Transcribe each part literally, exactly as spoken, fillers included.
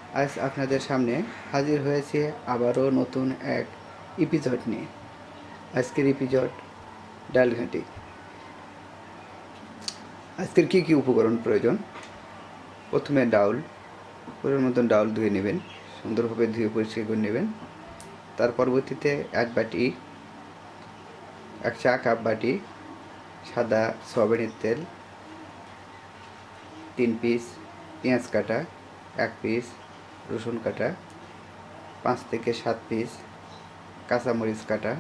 আজ আপনাদের সামনে হাজির হয়েছে আবারও নতুন এক এপিসোড নিয়ে। আজকের এপিসোড ডালঘাঁটি। আজকের কী কী উপকরণ প্রয়োজন? প্রথমে ডাউল, পরিমাণ মতন ডাউল ধুয়ে নেবেন, সুন্দরভাবে ধুয়ে পরিষ্কার করে নেবেন। তার পরবর্তীতে এক বাটি এক চা কাপ বাটি সাদা সয়াবিনের তেল, তিন পিস পেঁয়াজ কাটা, এক পিস রসুন কাটা, পাঁচ থেকে সাত পিস কাঁচামরিচ কাটা,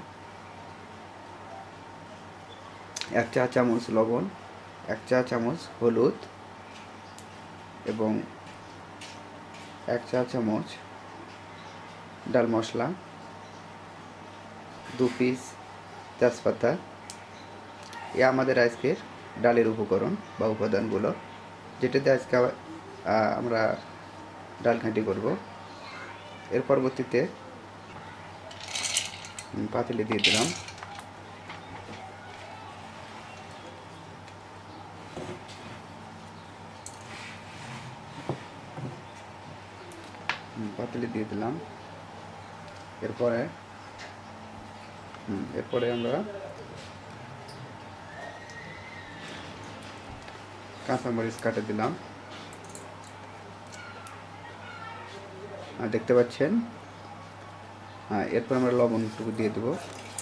এক চা চামচ লবণ, এক চা চামচ হলুদ এবং এক চা চামচ ডাল মশলা, দু পিস তেজপাতা। এ আমাদের আজকের ডালের উপকরণ বা উপাদানগুলো, যেটাতে আজকে আমরা ডাল ঘাঁটি করব। এর পরবর্তীতে পাতিলে দিয়ে দিলাম পাতিলে দিয়ে দিলাম এরপরে এরপরে আমরা কাঁচামরিচ কাটে দিলাম, দেখতে পাচ্ছেন। হ্যাঁ, এরপর আমরা লবণটুকু দিয়ে দেবো,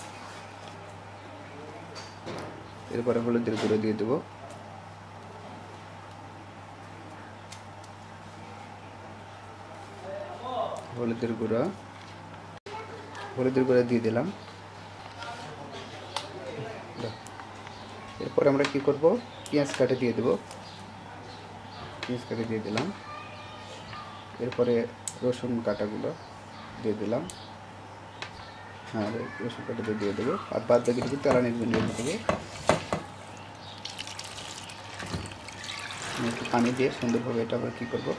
এরপরে হলুদের গুঁড়ো দিয়ে দেবো, হলুদের গুঁড়ো হলুদের গুঁড়ো দিয়ে দিলাম। এরপর আমরা কি করব, পেঁয়াজ কাটে দিয়ে দেবো, পেঁয়াজ কাটে দিয়ে দিলাম। এরপরে রসুন কাটাগুলো দিয়ে দিলাম, হ্যাঁ রসুন কাটাতে দিয়ে দেবো। আর বাদ বাকি কিন্তু তেলানির গুঁড়ো দিয়ে দেবো। একটু পানি দিয়ে সুন্দরভাবে এটা আবার কী করবো,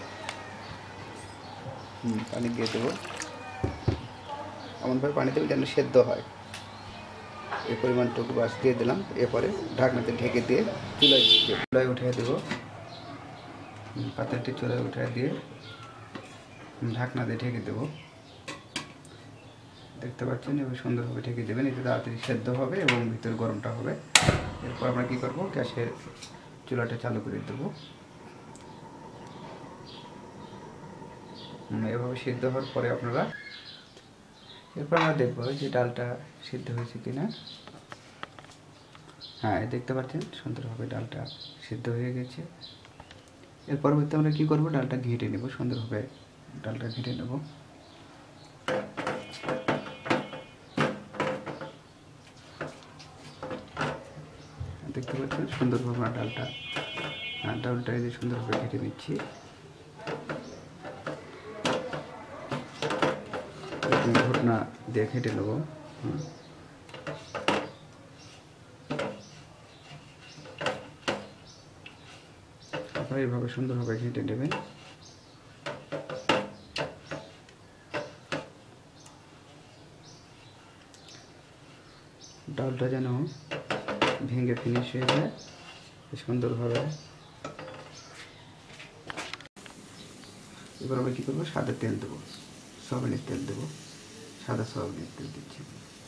হুম পানি দিয়ে দেবো। এমনভাবে পানি দেবো যেন সেদ্ধ হয়। এই পরিমাণটুকু বাস দিয়ে দিলাম। এরপরে ঢাকনাতে ঢেকে দিয়ে চুলায় চুলায় উঠিয়ে দেবো। পাত্রটি চুলায় উঠিয়ে দিয়ে ঢাকনা দিয়ে ঢেকে দেবো। দেখতে পাচ্ছেন, এবার সুন্দরভাবে ঢেকে দেবেন, এতে তাড়াতাড়ি সেদ্ধ হবে এবং ভিতর গরমটা হবে। এরপর আমরা কী করবো, গ্যাসের চুলাটা চালু করে দেবো। এভাবে সিদ্ধ হওয়ার পরে আপনারা এরপর আমরা দেখবো যে ডালটা সিদ্ধ হয়েছে কিনা। হ্যাঁ, দেখতে পাচ্ছেন সুন্দরভাবে ডালটা সিদ্ধ হয়ে গেছে। এর পরবর্তী আমরা কী করবো, ডালটা ঘেঁটে নেব, সুন্দরভাবে ডালটা ঘেঁটে নেব। দেখতে পাচ্ছেন সুন্দরভাবে আমরা ডালটা ডালটা এই যে সুন্দরভাবে ঘেঁটে নিচ্ছি। ঘটনা দিয়ে ঘেঁটে নেবো। আপনারা এইভাবে সুন্দরভাবে ঘেঁটে নেবেন। ডালটা যেন ভেঙে ফিনিশ হয়ে যায় সুন্দরভাবে। এবার আমরা কী করবো, সাদা তেল দেবো, সয়াবিনের তেল দেবো, সাদা সয়াবিনের তেল দিচ্ছি।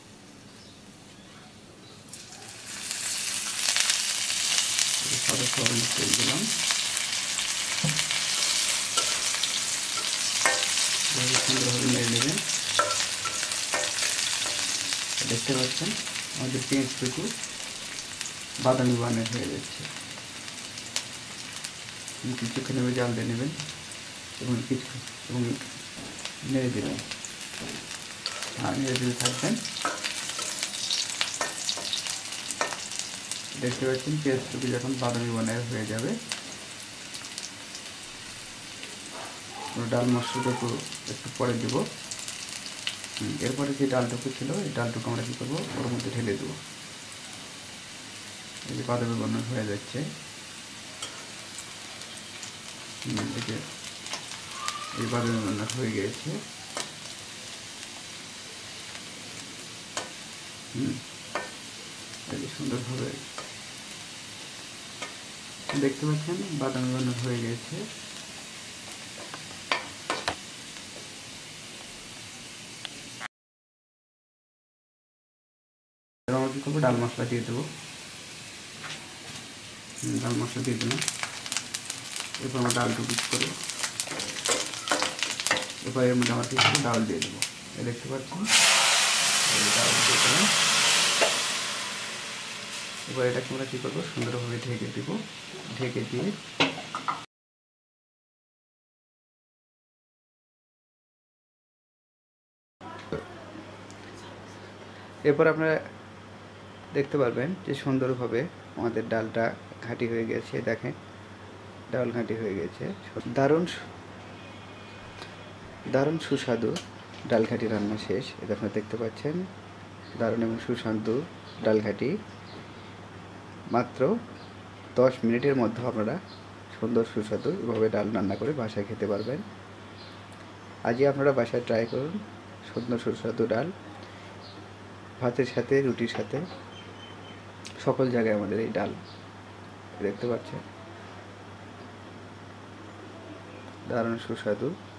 সাদা সয়াবিনের তেল দিলাম, সুন্দরভাবে নেড়ে নেবেন। দেখতে পাচ্ছেন আমাদের পেঁয়াজটুকু বাদামি বানের হয়ে যাচ্ছে। কিছুক্ষণ নেবে জাল দিয়ে নেবেন এবং কিছু এবং নেড়ে দেবেন। আর নেড়ে দিতে থাকবেন। দেখতে পাচ্ছেন পেঁয়াজটুকু যখন বাদামি বানের হয়ে যাবে, ডাল মশলাটুকু একটু পরে দেবো। এরপরে যে ডালটুকু ছিল এই ডালটুকু আমরা কী করবো, ওর মধ্যে ঢেলে দেবো। এই যে বাদামি বর্ণ হয়ে যাচ্ছে, এই বাদামি বর্ণ হয়ে গিয়েছে। হুম এই যে সুন্দরভাবে দেখতে পাচ্ছেন বাদামি বর্ণ হয়ে গেছে। এবার আমরা কী করবো, ডাল মশলা দিয়ে দেবো। ডাল মশলা দিয়ে দিলাম। এরপর আমরা ডালটা মিক্স করবো। এরপর এর মধ্যে আমরা কী করবো, ডাল দিয়ে দেবো। এই দেখতে পাচ্ছেন, ডাল দিয়ে দিলাম। এবার এটাকে আমরা কী করবো, সুন্দরভাবে ঢেকে দেব। ঢেকে দিয়ে এরপর আপনারা দেখতে পারবেন যে সুন্দরভাবে আমাদের ডালটা ঘাঁটি হয়ে গেছে। দেখেন, ডাল ঘাঁটি হয়ে গেছে। দারুণ দারুণ সুস্বাদু ডাল ঘাঁটি রান্না শেষ। এটা আপনারা দেখতে পাচ্ছেন, দারুণ এবং সুস্বাদু ডাল ঘাঁটি। মাত্র দশ মিনিটের মধ্যে আপনারা সুন্দর সুস্বাদু এভাবে ডাল রান্না করে বাসায় খেতে পারবেন। আজই আপনারা বাসায় ট্রাই করুন সুন্দর সুস্বাদু ডাল। ভাতের সাথে, রুটির সাথে, সকল জায়গায় আমাদের এই ডাল দেখতে পাচ্ছেন, দারুণ সুস্বাদু।